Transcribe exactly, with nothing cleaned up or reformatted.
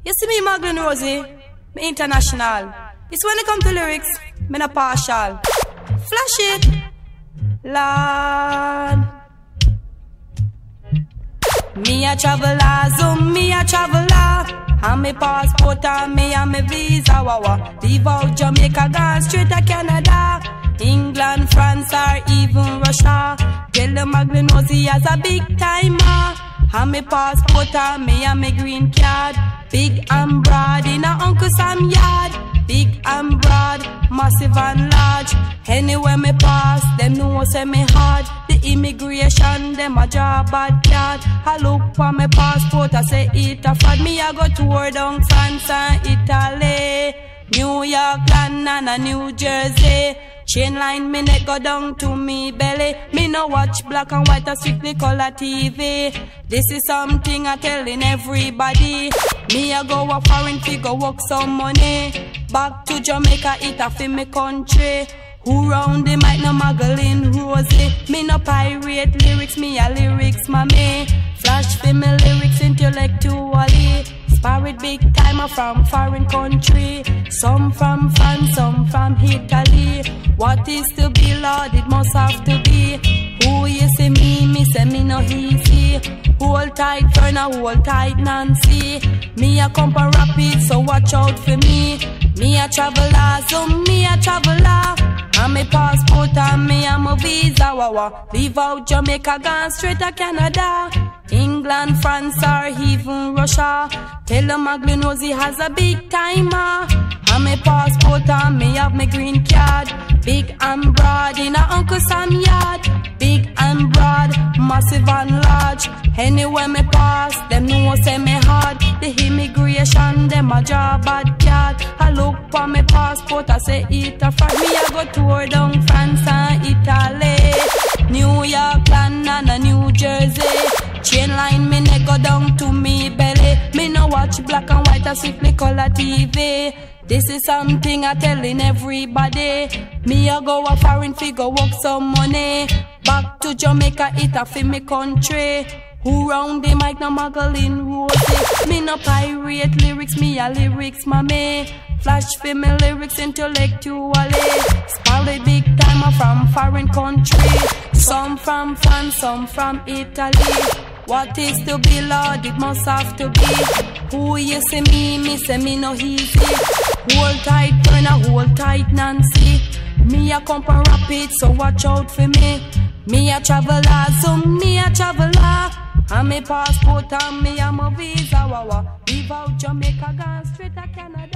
You see me, Magdalene Rosie, me international. It's when it come to lyrics, me not partial. Flash it, Lord. Me a traveler, zoom, me a traveler. And me passport and me and me visa, wawa. Leave out Jamaica, gone straight to Canada, England, France or even Russia. Tell the Magdalene Rosie as a big timer. And me passport and me and me green card. Big and broad in a Uncle Sam yard. Big and broad, massive and large. Anywhere me pass, them know say me hard. The immigration, them a draw bad card. I look for me passport, I say it a fraud. Me a go tour down France and Italy, New York, London and New Jersey. Chain line me neck go down to me belly. Me no watch black and white or strictly color T V. This is something I telling everybody. Me a go a foreign figure work some money. Back to Jamaica, it a fi me country. Who round the mic no Magdalene Rosie. Me no pirate lyrics, me a lyrics mommy. Flash fi me lyrics intellectually. Spirit big timer from foreign country. Some from France, some from Italy. What is to be, Lord, it must have to be. Who you see me, me say me no easy. Hold tight, turn a hold tight, Nancy. Me a come for rapid, so watch out for me. Me a traveler, so me a traveler. And me passport and me and my visa, wawa. Leave out Jamaica, gone straight to Canada, England, France or even Russia. Tell the Magdalene Rosie has a big timer. And me passport and me have me green card. Big and broad in a Uncle Sam yard. Big and broad, massive and large. Anywhere me pass, them know say me hard. The immigration, them a draw bad card. I look for me passport, I say it a fraud. Me a go tour down France and Italy, New York, London and New Jersey. Chain line me neck go down to me belly. Me no watch black and white or strictly color T V. This is something I telling everybody. Me a go a foreign figure work some money. Back to Jamaica, it a fi me country. Who round the mic no Magdalene Rosie. Me no pirate lyrics, me a lyrics mommy. Flash fi me lyrics intellectually. Spally big timer from foreign country. Some from France, some from Italy. What is to be, Lord, it must have to be. Who you see me, me say me no easy. Hold tight, turn a hold tight, Nancy. Me a come for rapid, so watch out for me. Me a traveler, so me a traveler. And me passport and me a my visa, wawa. Leave out Jamaica, gone straight to Canada.